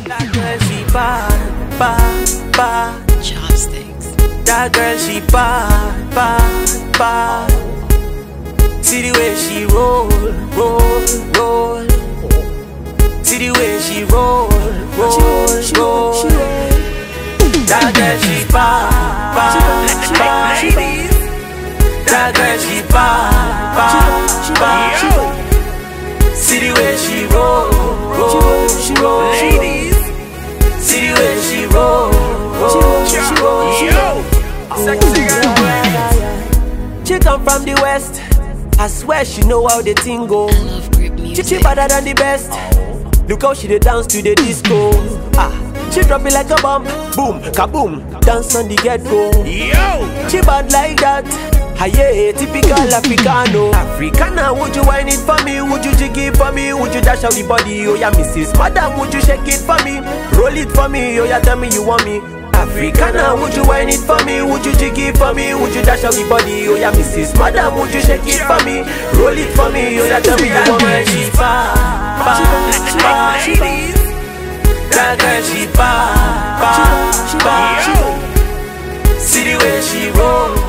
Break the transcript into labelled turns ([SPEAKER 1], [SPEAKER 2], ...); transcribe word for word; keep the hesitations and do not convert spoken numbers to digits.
[SPEAKER 1] That girl she bad, bad, bad.
[SPEAKER 2] Chopsticks.
[SPEAKER 1] That girl she bad, bad, bad. See the way she roll, roll, roll. See the way she roll, roll, roll. That girl she bad, bad, bad. That girl she bad, bad, bad. See the way she roll, roll, roll. See the way she roll, roll, roll. Sexy girl. She come from the west. I swear she know how the thing go.
[SPEAKER 2] I love grip music.
[SPEAKER 1] She better than the best. Look how she dey dance to the disco. Ah, she drop it like a bomb. Boom, kaboom. Dance on the get-go. Yo, she bad like that. Ah yeah, typical Africano. Africana, would you whine it for me? Would you jig it for me? Would you dash out the body? Oh yeah, Missus Madam, would you shake it for me? Roll it for me. Oh yeah, tell me you want me. Africana, would you whine it for me? Would you jig it for me? Would you dash out the body? Oh yeah, Missus Madam, would you shake it for me? Roll it for me. Oh yeah, tell me you want me. She bad, bad, bad. That girl she bad, bad, bad. See the way she roll.